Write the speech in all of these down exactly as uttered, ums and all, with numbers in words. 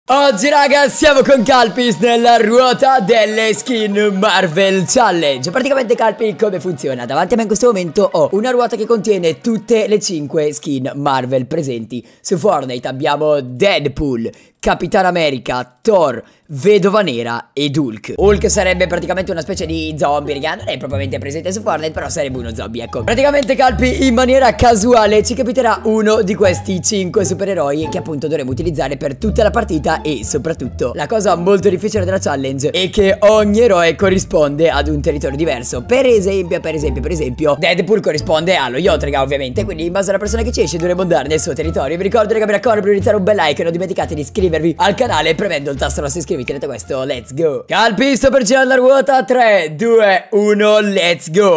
Oggi raga siamo con Calpis nella ruota delle skin Marvel Challenge. Praticamente Calpi come funziona? Davanti a me in questo momento ho una ruota che contiene tutte le cinque skin Marvel presenti su Fortnite. Abbiamo Deadpool, Capitan America, Thor, Vedova Nera ed Hulk. Hulk sarebbe praticamente una specie di zombie, raga. Non è propriamente presente su Fortnite, però sarebbe uno zombie, ecco. Praticamente Calpi in maniera casuale ci capiterà uno di questi cinque supereroi che appunto dovremo utilizzare per tutta la partita. E soprattutto la cosa molto difficile della challenge è che ogni eroe corrisponde ad un territorio diverso. Per esempio, per esempio, per esempio Deadpool corrisponde allo Yotrega ovviamente. Quindi in base alla persona che ci esce dovremo andare nel suo territorio. Vi ricordo raga, mi raccomando, per iniziare un bel like e non dimenticate di iscrivervi al canale premendo il tasto rosso iscriviti. Detto questo, let's go. Calpi, sto per girare la ruota. Tre, due, uno, let's go.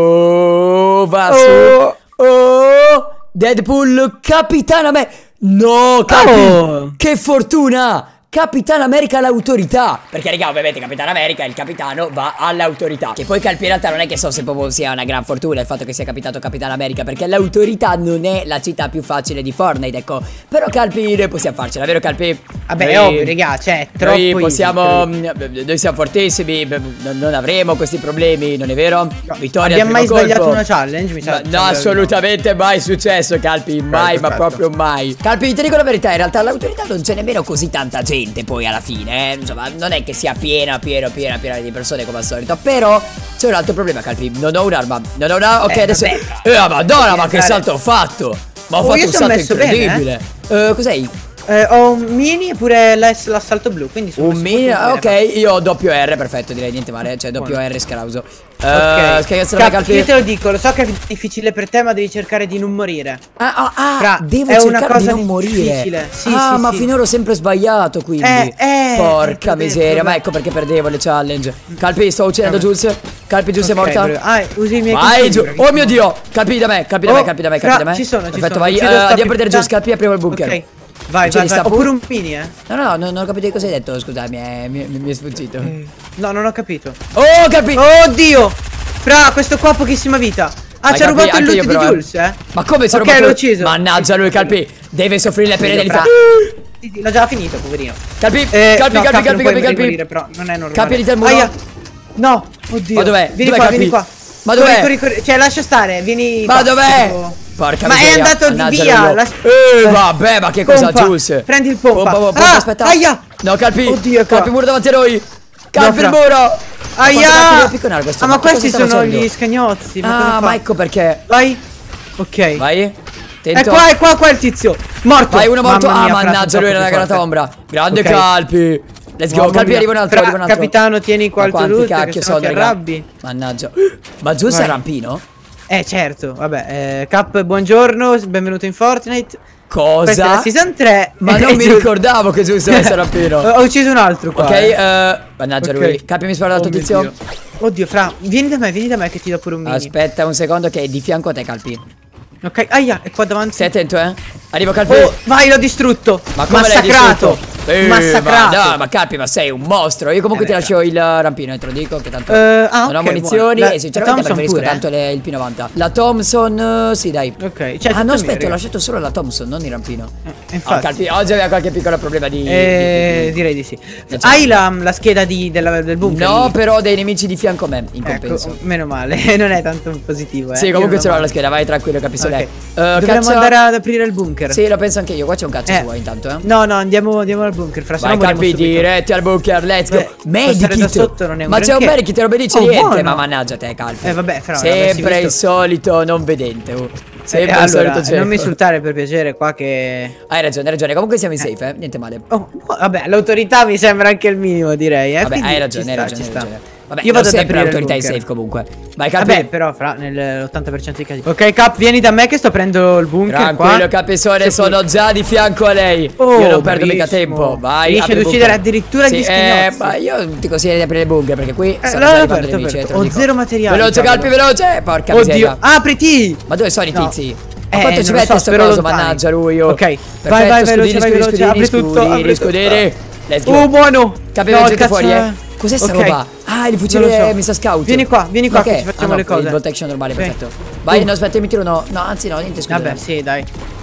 Oh, va oh. su. Oh, Deadpool, Capitana me. No, Calpi, oh. Che fortuna! Capitan America all'autorità. Perché raga ovviamente Capitan America, il capitano, va all'autorità. Che poi Calpi in realtà non è che so se proprio sia una gran fortuna il fatto che sia capitato Capitan America, perché l'autorità non è la città più facile di Fortnite, ecco. Però Calpi noi possiamo farcela, vero Calpi? Vabbè noi, è ovvio raga, cioè troppo Noi possiamo easy. Noi siamo fortissimi, non avremo questi problemi, non è vero? No, Vittoria. abbiamo mai colpo. sbagliato una challenge? Mi sa, no, assolutamente mai successo Calpi, mai, perfetto, ma proprio mai. Calpi, ti dico la verità, in realtà all'autorità non c'è nemmeno così tanta gente poi alla fine. Eh, insomma, non è che sia piena, piena, piena, piena di persone come al solito. Però c'è un altro problema, Calpi. Non ho un'arma. Non ho una. Ok, eh, adesso. Vabbè, eh, madonna, ma che salto ho fatto! Ma ho oh, fatto un salto incredibile. Bene, eh? Uh, cos'hai? Eh, ho un mini e pure l'assalto blu, quindi sono un mini, ok, io ho doppio R, perfetto, direi niente male, cioè doppio R scalauso. Ok, Cap, io te lo dico, lo so che è difficile per te, ma devi cercare di non morire. Ah, ah, ah Fra, devo è cercare una cosa di non morire. Sì, ah, sì, ma sì. finora ho sempre sbagliato, quindi eh, eh, porca miseria, detto, ma ecco perché perdevo le challenge. Calpi, sto uccidendo Jules. Calpi, Jules è okay, morta. Ah, usi i miei vai, giù. Oh mio Dio, Calpi da me, Calpi da oh, me, Calpi da me, Calpi da me. Ci sono, perfetto, ci vai, sono. uh, andiamo a prendere Jules, Calpi, apriamo il bunker. Ok. Vai, vai, vai. Ho pure un mini, eh. No, no, no, non ho capito cosa hai detto, scusa, mi è, mi, mi è sfuggito. Mm. No, non ho capito. Oh, Calpi. Oddio. Fra, questo qua ha pochissima vita. Ah, ci ha rubato il loot di Jules, eh. Ma come ci ha rubato? Ok, l'ho ucciso. Mannaggia lui, Calpi. Deve soffrire le pene dell'inferno. Sì, sì, l'ho già finito, poverino. Calpi, eh, Calpi, no, Calpi, Calpi, Calpi, Calpi. Morire, però non è normale. Calpi di te il muro. Aia. No, oddio. Ma dov'è? Vieni dov'è, qua, Calpi? vieni qua. Ma dov'è? Corri, corri, corri. Cioè, lascia stare, vieni. Ma dov'è? Tipo... Porca ma miseria. è andato Mannaggia via. La... Eh, vabbè, ma che cosa, Jules? Prendi il pompa. Pompa, pompa, ah, aspetta. Aia. No, Calpi. Oddio, Calpi, muro davanti a noi. Calpi, no, il muro. Aia. Questo, ah, ma, ma questi sono facendo? gli scagnozzi. Ma ah, ma ecco perché. Vai. Ok. Vai. Tento. È qua, è qua, qua il tizio. Morto. Vai, uno morto. Mamma ah, mia, mannaggia, lui era una granata ombra. Grande okay. Calpi. Let's go. Calpi, arriva un altro, arriva un altro. Capitano, tieni qua il tuo loot, cacchio sono, arrabbi. Mannaggia. Ma Jules è rampino? Eh certo, vabbè, eh, Cap, buongiorno, benvenuto in Fortnite. Cosa? Questa è la season tre. Ma non mi ricordavo che Jules avesse rampino. Ho ucciso un altro qua. Ok, eh. uh, mannaggia okay. lui. Capi, mi spara l'altro oh tizio. Dio. Oddio, Fra, vieni da me, vieni da me che ti do pure un mini. Aspetta un secondo che è di fianco a te, Calpi. Ok, aia, è qua davanti. Stai attento, eh. Arrivo, Calpi. Oh, vai, l'ho distrutto. Ma come massacrato. Eh, Massacrato. Ma, no, ma Calpi, ma sei un mostro. Io comunque eh ti lascio il rampino, te lo dico che tanto uh, ah, non okay, ho munizioni la, e sinceramente preferisco pure, tanto eh? le, il P novanta. La Thompson, uh, sì dai. Ok, cioè, ah no, aspetta, ho lasciato solo la Thompson, non il rampino. Eh, infatti. Oh, Calpi, oggi aveva qualche piccolo problema di, eh, di, di... direi di sì. Hai la, la scheda di, della, del bunker? No, lì? però ho dei nemici di fianco a me in compenso. Ecco, meno male, non è tanto positivo, eh. Sì, comunque ce l'ho la scheda, vai tranquillo, capisco lei. Okay. Uh, Dobbiamo caccia... andare ad aprire il bunker. Sì, lo penso anche io, qua c'è un cazzo eh. se vuoi intanto, eh. No, no, andiamo, andiamo al bunker, fra vai, Calpi, diretti al bunker, let's go. Medikit. Ma c'è un medikit, non mi dice oh, niente, buono. Ma mannaggia te, Calpi. Eh vabbè, fra sempre il solito non vedente, oh. Sempre eh, il allora, solito non mi insultare per piacere qua che... Hai ragione, hai ragione, comunque siamo in safe, eh, niente male. Oh, vabbè, l'autorità mi sembra anche il minimo, direi, eh. Vabbè, quindi hai ragione, hai sta, ragione, hai ragione. Vabbè, io vado sempre ad l'autorità in safe comunque. Vai, Calpi. Vabbè, però fra nell'ottanta per cento dei casi. Ok, Cap, vieni da me che sto prendendo il bunker. Tranquillo, qua. Capesone, sono già di fianco a lei. Oh, io non perdo mica tempo. Vai, riesci ad uccidere addirittura sì, gli scagnozzi. Eh, ma io ti consiglio di aprire il bunker perché qui eh, sono già arrivando le nemici. Ho zero materiale. Veloce, Calpi, veloce. Porca Oddio, miseria. apriti. Ma dove sono i tizi? Ma eh, quanto ci mette sto coso, mannaggia lui. Ok, perfetto, vai, vai, scudini, veloce, vai, scudini, veloce, apri tutto, scudini, scudini. Let's go. Oh, buono. Capi, no, fuori, eh. Cos'è sta roba? Ah, il fucile so. Missa Scout. Vieni qua, vieni qua che ci facciamo ah, no, le cose. Il bolt action normale, perfetto. Vai, uh. no, aspetta, mi tiro no. No, anzi no, niente, scusa. Vabbè, sì, dai.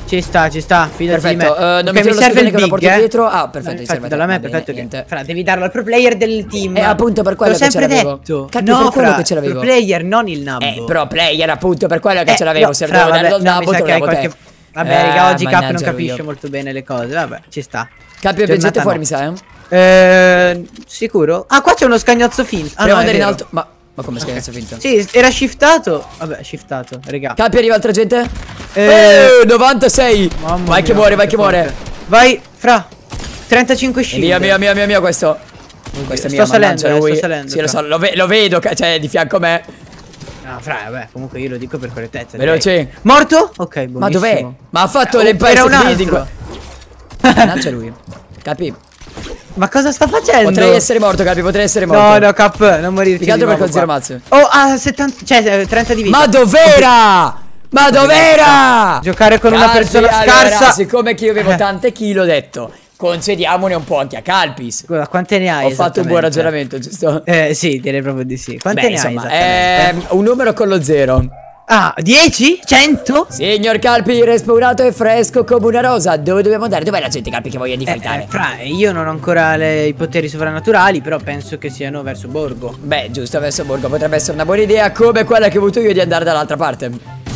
Ci sta, ci sta, fidati perfetto, di me. uh, non okay, mi, mi serve il big, big, porto eh? dietro. Ah, perfetto, no, serve dalla me, bene, perfetto niente. che Fra, devi darlo al pro player del team. Eh, appunto per quello L'ho che ce sempre l'avevo. detto. Cacchio, no, per quello Fra, che ce l'avevo. pro player, non il nabbo. Eh, pro player, appunto, per quello che eh, ce l'avevo. no, Se Fra, devo vabbè, darlo al no, mi nabbo, sa te che lo hai davo qualche... te. Vabbè, Eh, raga, oggi Cap non mannaggia capisce io. molto bene le cose. Vabbè, ci sta. Cappio, veggete fuori, mi sa, eh. Eh, sicuro? Ah, qua c'è uno scagnozzo finto. Ah, Proviamo no, ad andare in vero. alto. Ma, ma come Okay. scherzo finto? Sì, era shiftato. Vabbè, shiftato, raga. Cappio, arriva altra gente. Eh, Eh, novantasei. Mamma Vai che mia, muore, vai che forte. muore. Vai, Fra. trentacinque È shield. mio, mio, mio, mio, mio questo. Questo è sto mio, salendo, mannaggia eh, lui. sto salendo, Sì, lo Fra. so, lo, ve lo vedo, cioè di fianco a me. No, Fra, vabbè, comunque io lo dico per correttezza. Veloce. direi. Morto? Ok, buonissimo. Ma dov'è? Ma ha fatto Eh, le era un pezze di altro. mannaggia lui. Capi? Ma cosa sta facendo? Potrei essere morto, Capi, potrei essere morto. No, no, Cap, non morirci. Più che altro di perché ho nuovo zero qua. mazze. Oh, ah, settanta, cioè trenta di vita. Ma dov'era? Ma dov'era? Giocare con una Calpi, persona allora, scarsa. siccome che io avevo Eh. tante kill, ho detto concediamone un po' anche a Calpis. Scusa, quante ne hai? Ho fatto un buon esattamente? ragionamento, giusto? Eh, sì, direi proprio di sì. Quante Beh, ne insomma, hai esattamente? è un numero con lo zero. Ah, dieci? cento? Signor Calpi, respirato e fresco come una rosa. Dove dobbiamo andare? Dov'è la gente, Calpi, che voglia di Eh, fightare? eh, Fra, io non ho ancora le- i poteri sovrannaturali, però penso che siano verso Borgo. Beh, giusto, verso Borgo potrebbe essere una buona idea, come quella che ho avuto io di andare dall'altra parte.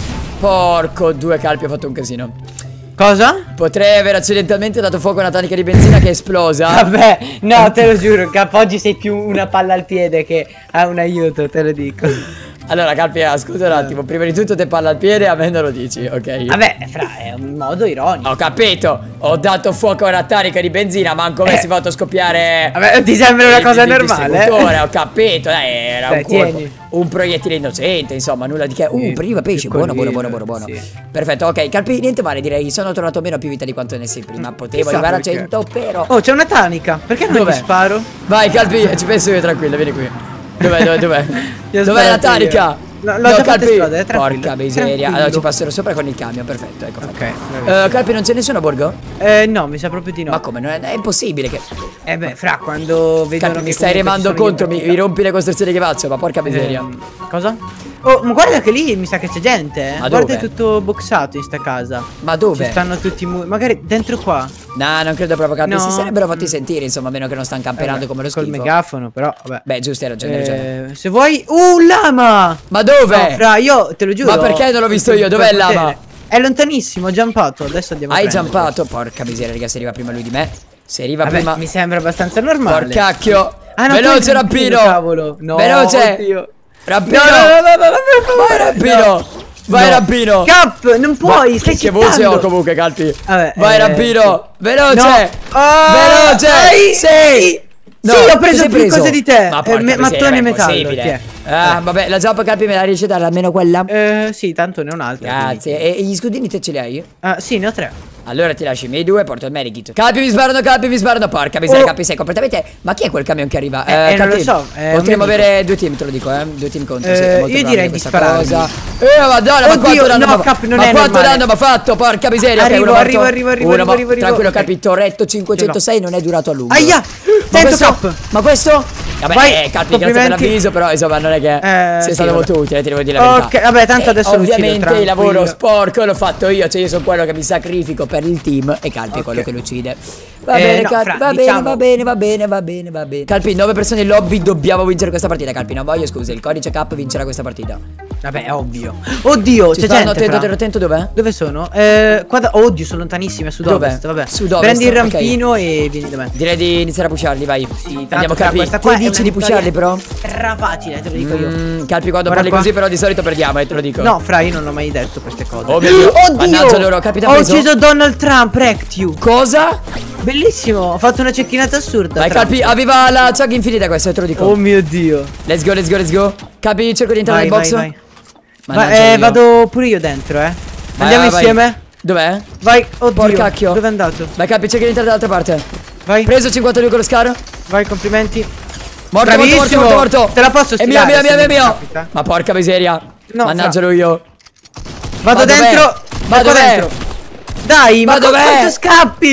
Porco due, Calpi, ho fatto un casino. Cosa? Potrei aver accidentalmente dato fuoco a una tanica di benzina che è esplosa. Vabbè, no, te lo giuro, Cap, oggi sei più una palla al piede che ha un aiuto, te lo dico. Allora, Calpi, scusa un attimo. Prima di tutto te parla al piede, a me non lo dici, ok? Vabbè, Fra, è un modo ironico. Ho capito. Ho dato fuoco a una tanica di benzina, ma anche me Eh. si è fatto scoppiare. Vabbè, ti sembra una il- cosa il normale? distributore, ho capito. Dai, era Dai, un colpo. tieni. Un proiettile innocente, insomma, nulla di che. Uh, Sì, prima pesce, buono, buono, buono, buono, buono. sì. Perfetto, ok. Calpi, niente male, direi. Sono tornato meno a più vita di quanto ne sei prima. Potevo Chissà arrivare perché. a cento, però. Oh, c'è una tanica. Perché non Dov'è? gli sparo? Vai, Calpi, ci penso io, tranquillo, vieni qui. Dov'è, dov'è, dov'è? Gli ho Dov'è la sparato io. tanica? No, l'ho già fatta esplodere, tranquillo, Porca miseria. tranquillo. Allora ci passerò sopra con il camion, perfetto, ecco. Ok, Uh, Calpi, non c'è nessuno a borgo? Eh, no, mi sa proprio di no. Ma come? Non è, è impossibile che. Eh beh, Fra, quando vedono Calpi, che mi stai comunque remando ci sono contro, io- mi, mi rompi le costruzioni che faccio, ma porca miseria. Ehm, cosa? Oh, ma guarda che lì mi sa che c'è gente, eh. Ma Guarda, dove? è tutto boxato in sta casa. Ma Ci dove? stanno tutti i muri. Magari dentro qua. No, non credo proprio, Calpi. No. Si sarebbero fatti sentire, insomma, a meno che non stanno camperando Eh, come lo col schifo. megafono, però, vabbè. Beh, giusto, hai ragione, hai ragione. Eh, se vuoi. Uh, un lama! Ma dove? No, Fra, io te lo giuro. Ma perché non l'ho visto io? Dov'è il lama? È lontanissimo, ho jumpato. Adesso andiamo a Hai prenderlo. jumpato? Porca miseria, raga, se arriva prima lui di me. Se arriva Vabbè, prima. mi sembra abbastanza normale. Porcacchio. Ah, no, Veloce, tu hai il rampino, rampino. cavolo. No, Veloce. oddio. Rampino. No, no, no, no, no, no, Vai, rampino. no. Vai, No. rampino. Cap, non puoi, Ma stai che voce ho cheatando. comunque, Calpi. Vabbè, Vai, eh, rampino. Veloce. No. Ah, Veloce. dai. Sì. Sì, ho cosa preso hai più cose di te. Ma Eh, porca me- miseria, mattone è metallo, impossibile. chi è? Ah, vabbè, la jump, Calpi, me la riesci a dare almeno quella? Eh, sì, tanto ne ho un'altra. Grazie. E, e gli scudini te ce li hai? Ah, sì, ne ho tre. Allora ti lascio i miei due e porto il medikit. Calpi, mi sparano, Calpi, mi sparano. Porca miseria, Oh. Calpi, sei completamente. Ma chi è quel camion che arriva? Eh, eh, non Calpi, lo so, è un potremmo mio amico. avere due team, te lo dico, eh. Due team contro. Eh, sì, è molto io probabile direi di questa spararmi. cosa. Eh, madonna, ma Oddio, quanto danno no, m'ha- Cap, non ma è quanto normale. danno mi ha fatto? Porca miseria. Arrivo, ok, uno arrivo, morto. arrivo, arrivo, Uno arrivo, mo- arrivo, arrivo. Tranquillo, Ok. Calpi, Torretto cinquecentosei non è durato a lungo. Aia! Ma cento questo, cap. ma questo? Vabbè, Vai, eh, Calpi, grazie per complimenti. l'avviso, però insomma non è che Eh, sei sì, stato vabbè. molto utile, ti devo dire la verità. Ok, vabbè, tanto adesso lo uccido, ovviamente il lavoro tranquillo. sporco l'ho fatto io, cioè io sono quello che mi sacrifico per il team e Calpi è Ok. quello che lo uccide. Va Eh, bene, no, Calpi, Fra, va diciamo- bene, va bene, va bene, va bene, va bene. Calpi, nove persone in lobby, dobbiamo vincere questa partita, Calpi, non voglio scuse, il codice Cap vincerà questa partita. Vabbè, è ovvio. Oddio, Ci c'è stanno, gente. attento, Fra. attento, attento, dov'è? Dove sono? Eh, qua da... Oddio, sono lontanissimi, a sud-ovest. Dov'è? Vabbè. Sud-ovest, Prendi il ok. rampino e vieni da me. Direi di iniziare a pusharli, vai. Sì, tanto, Andiamo, Fra, Calpi, questa qua tu è dici una di pusharli però? Stra facile, te lo dico io. Mm, Calpi, quando Guarda parli qua. così però di solito perdiamo, eh, te lo dico. No, Fra, io non l'ho mai detto queste cose. Oh mio Dio, Oddio! mannaggia loro, capita Ho preso? ucciso Donald Trump, wrecked you. Cosa? Bellissimo, ho fatto una cecchinata assurda. Vai, Trump. Calpi, aveva la chug infinita questa, te lo dico. Oh mio Dio. Let's go, let's go, let's go. Capi, cerco di entrare Vai, nel vai, box. vai. Mannaggia Va- eh, io. vado pure io dentro, eh. Vai, Andiamo vai, vai. insieme. Dov'è? Vai, oddio. Porcacchio. Dove è andato? Vai, Capi, cerca di entrare dall'altra parte. Vai, Preso cinquantadue con lo scar. vai, complimenti. Morto, morto, morto, Bravissimo. morto, morto. Te la posso È mio, sfilare mio, mio, se mio, mi mio. capita? Ma porca miseria. No, Mannaggialo io. Vado Ma dov'è? dentro. Ma Ecco dov'è? dentro. Dai, Ma ma, dov'è? quanto scappi?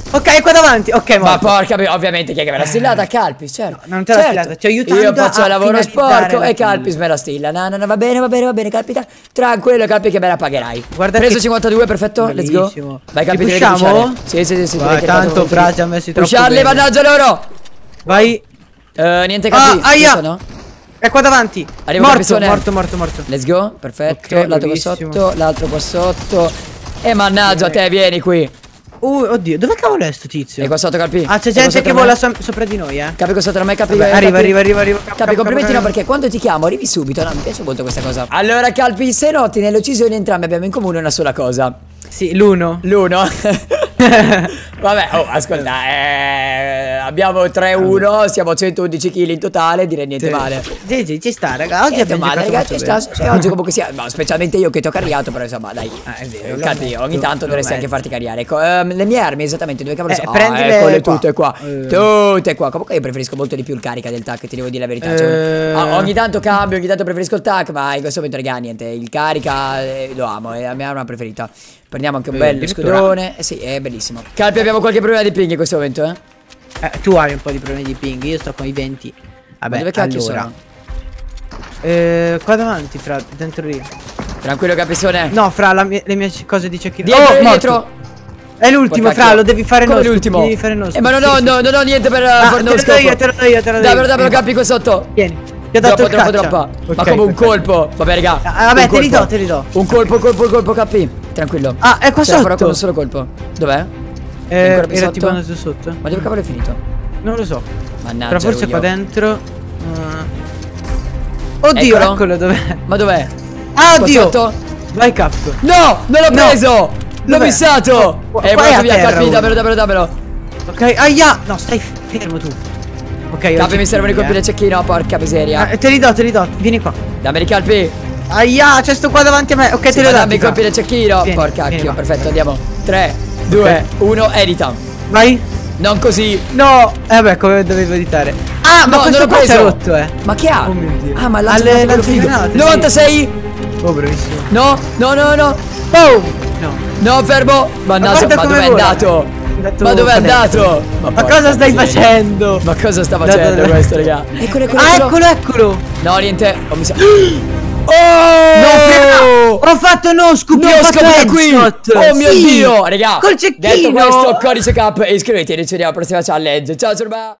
Ok, è qua davanti. Ok, Ma morto. porca, ovviamente chi è che me l'ha stillata? Calpis, certo. No, non te l'ha certo. stillata, ti ho aiutato Io faccio a il lavoro finalizzare sporco la e kill. Calpis me la stilla. No, no, no, va bene, va bene, va bene, Calpita. Tranquillo, Calpi che me la pagherai. Guarda Preso che- cinquantadue, perfetto, Bellissimo. let's go. Vai Calpi, Ci devi pushiamo? pushare. Sì, sì, sì, sì. Vai, direi che tanto tanto Fra ci ha messi troppo Pusharli, bene. vantaggio loro. Vai. Eh, niente Ah, Calpi. aia. Giusto, no? È qua davanti. Arrivo morto, Capisone. morto, morto, morto. Let's go, perfetto. Ok, l'altro qua bravissimo. sotto, l'altro qua sotto. E mannaggia te, vieni qui. Uh, oddio, dove cavolo è sto tizio? E qua sotto Calpi. Ah, c'è E qua gente sotto che me. vola so- sopra di noi, eh. Capi qua sotto a me, Capi. Vabbè, Capi. arriva, arriva, arriva, arriva. Capi, Cap- complimenti cap- no, perché quando ti chiamo arrivi subito. No, mi piace molto questa cosa. Allora, Calpi, se noti nell'uccisione entrambi abbiamo in comune una sola cosa. Sì, l'uno. L'uno. Vabbè, oh, ascolta, eh, abbiamo tre uno, siamo a centoundici chili in totale, direi niente male. Sì, sì, ci sta, raga. Oggi Niente abbiamo male, giocato ragazzi, molto sta, bene. sì, oggi comunque sia, ma specialmente io che ti ho carriato, però insomma, dai. Ah, è vero, Eh, l'ho Calpi, metto, ogni tanto l'ho dovresti anche metto. farti carriare. Ecco, ehm, le mie armi esattamente dove cavolo Eh, sono? prendile Ah, eccole qua. tutte qua. Eh. Tutte qua. Comunque io preferisco molto di più il carica del tac, ti devo dire la verità. Cioè, Eh. ah, ogni tanto cambio, ogni tanto preferisco il tac, ma in questo momento raga, niente, il carica eh, lo amo, è la mia arma preferita. Prendiamo anche un Eh, bello addirittura. scudone. Eh sì, è bellissimo. Calpi, abbiamo qualche problema di ping in questo momento, eh? Eh, tu hai un po' di problemi di ping, io sto con i venti. Ma Vabbè, dove cacchio allora. sono? Eh, qua davanti, fra, dentro lì. Tranquillo, Capisone. No, fra, la mia- le mie cose di cecchino. Dietro, oh, morto. dietro. È l'ultimo, Porca fra, cacchio. lo devi fare Come no scoop, l'ultimo? devi fare no Eh, ma non scoop, ho, sì, no, non ho niente per Ah, fare te no lo do scopo. io, te lo do io, te lo do Dai, io. però dammelo, Vieni qua. Calpi qua sotto. Vieni. Ti ho dato Troppo, il troppo, caccia. troppo. Ok, Ma come un perfetto. colpo. Vabbè, raga. Ah, vabbè, un te li colpo. do, te li do. Un colpo, colpo, colpo, Capi. Tranquillo. Ah, è qua Ce la farò sotto. con un solo colpo. Dov'è? È Eh, ancora più era sotto? tipo andato sotto. Ma dove cavolo è finito? Non lo so. Mannaggia. Però forse ero qua io. dentro. Uh. Oddio, Eccolo. eccolo dov'è. Ma dov'è? Ah, Qua oddio. sotto? Vai cap. No, non l'ho No. preso. L'ho Dov'è? missato. Qua- È qua è volato a via, terra Capi. uno. Dammelo, dammelo, dammelo. Ok, aia. No, stai fermo tu. Ok, ho Capi, mi servono i cecchini, colpi eh. del cecchino. Porca miseria. Ah, te li do, te li do. Vieni qua. Dammeli, Calpi. Aia, c'è sto qua davanti a me. Ok, te li ho Dammi dati. i colpi del cecchino. Vieni, Porca vieni cacchio. qua. Perfetto, andiamo. tre, due, uno, edita. Vai. Non così. No. Eh beh, come dovevo editare. Ah, ma No, questo non l'ho qua si è preso. rotto, eh. Ma che ha? Oh mio Dio. Ah, ma Alle lancia quello lancie figo. granate, sì. novantasei. Oh, bravissimo. No, no, no, no. Oh. No. No, fermo. Mannaggia, guarda ma come dove è vola. andato? È andato Ma dove è qua dentro. andato? Ma porca cosa stai miseria. facendo? Ma cosa sta Da- facendo da- da- questo, raga? Eccolo, eccolo, Ah, eccolo. eccolo, eccolo. No, niente. Oh, mi sa... No, Oh! Ho fatto no scoop. No ho fatto scopo da qui! headshot. Oh mio Sì, Dio! Raga, col cecchino. detto questo, codice cap e iscrivetevi, ci vediamo alla prossima challenge. Ciao, ciao!